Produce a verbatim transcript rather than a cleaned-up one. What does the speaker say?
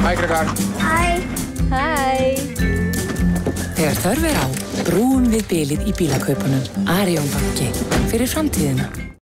Hæ, krakkar. Hæ. Hæ. Þegar þörf er á, brúum við bilið í bílakaupunum. Arion banki, fyrir framtíðina.